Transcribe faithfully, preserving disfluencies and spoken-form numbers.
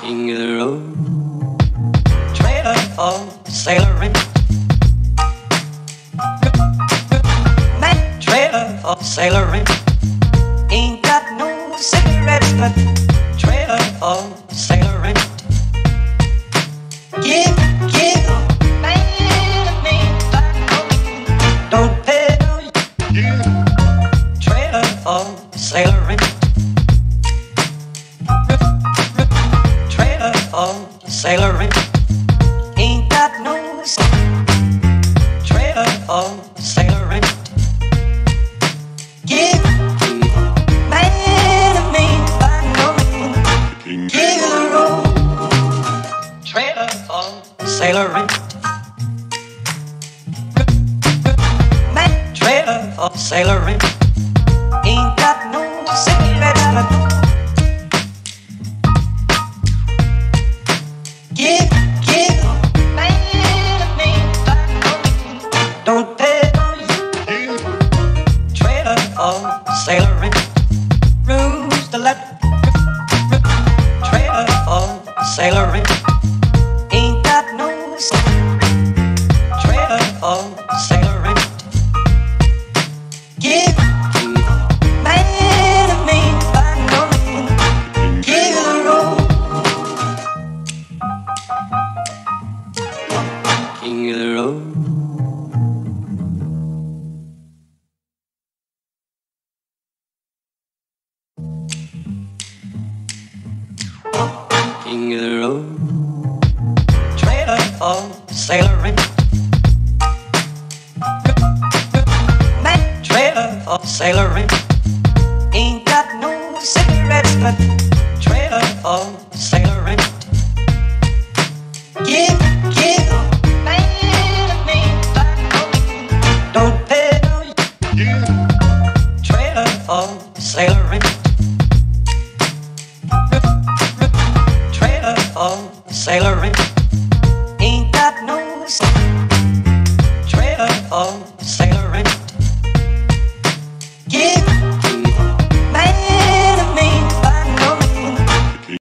King of the road, trailer for sailoring, man, trailer for sailoring. Ain't got no cigarettes, but trailer for sailoring. Give, give, man, man, don't pay no. Trailer for sailoring. Sailoring, ain't got no trailer for sailoring. Give man a man by no man. Give the road trailer for sailoring. Man trailer for sailoring. Ain't got no cigarettes. Give, give, man, man, don't pay no you. Trailer for sailoring, rules to let. Trailer for sailoring, ain't got no. Trailer for sailoring. Give, man, man, by no man. Give the road. King of the road. King of the road, trailer for sailoring, man, trailer for sailoring. Ain't got no cigarettes, but trailer for sailoring. Give, give. Don't pay no trailer for sailoring. Trailer for sailoring. Ain't got no trailer for